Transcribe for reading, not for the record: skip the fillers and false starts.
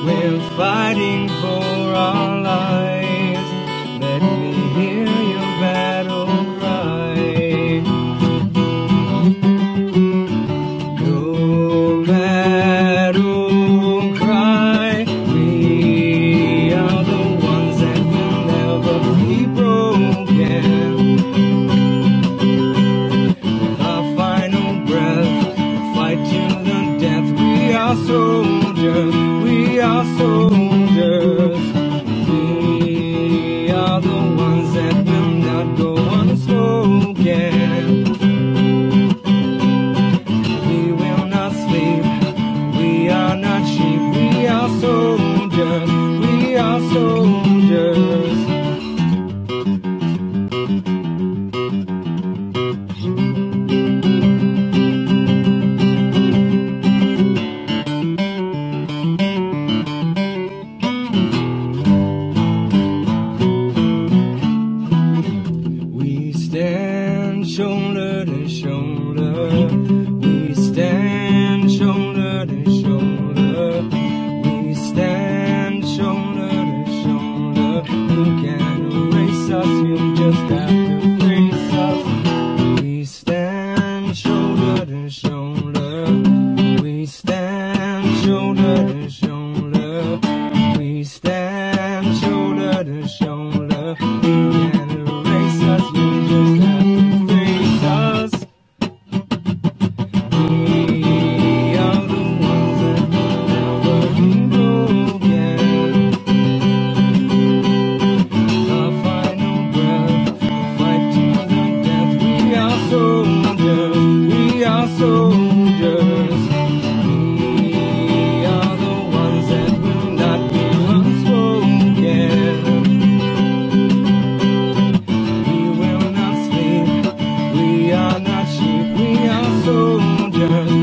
We're fighting for our lives. Let me hear your battle cry. No battle cry. We are the ones that will never be broken. With our final breath, fight to the death. We are soldiers. We are soldiers. We are the ones that will not go unspoken. We will not sleep. We are not sheep. We are soldiers. We are soldiers. Stand shoulder to shoulder. We stand shoulder to shoulder. We stand shoulder to shoulder. You can't erase us, you just have to face us. We stand shoulder to shoulder. We stand shoulder to shoulder. We stand shoulder to shoulder. You can't erase us, you just have to face us. We are the ones that will never be broken. Our final breath, fight to the death. We are soldiers. We are soldiers. We are the ones that will not be unspoken. We will not sleep. We are not sheep. We are soldiers.